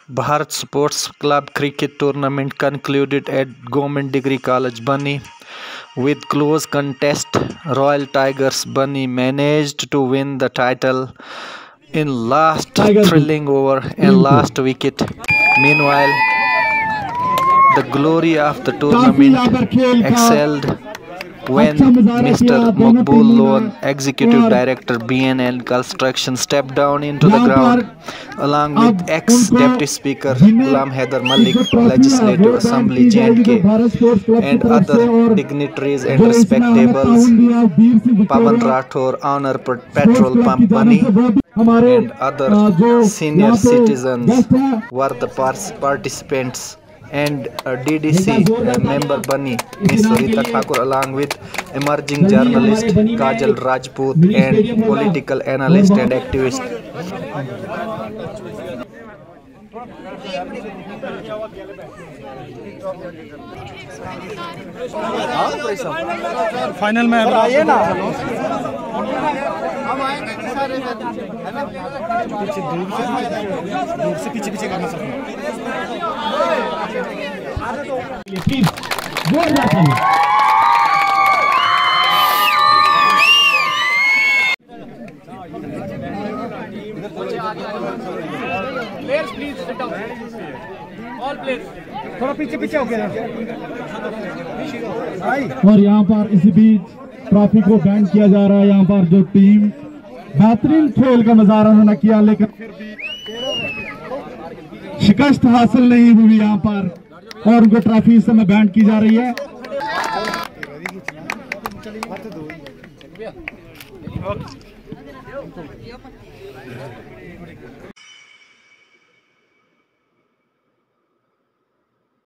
Bharat Sports Club cricket tournament concluded at Government Degree College, Bani. With close contest, Royal Tigers Bani managed to win the title in last thrilling over and last wicket. Meanwhile, the glory of the tournament excelled when Mr. Maqbool Loan, Executive Director BNL Construction, stepped down into the ground along with ex-Deputy Speaker Ghulam Haider Malik, Legislative Assembly J&K, and other dignitaries and respectables. Pawan Rathore, Honor Petrol Pump Bani, and other senior citizens were the participants. And DDC member Bani, Ms. Rita Thakur, along with emerging journalist Kajal Rajput and political analyst and activist. Final में आइए ना, दूर से पीछे पीछे करना सकते थोड़ा पीछे पीछे हो गया। और यहाँ पर इसी बीच ट्रॉफी को बैंड किया जा रहा है। यहाँ पर जो टीम बेहतरीन खेल का नजारा उन्होंने किया, लेकिन फिर भी शिकस्त हासिल नहीं हुई यहाँ पर, और उनको ट्रॉफी इस समय बैंड की जा रही है।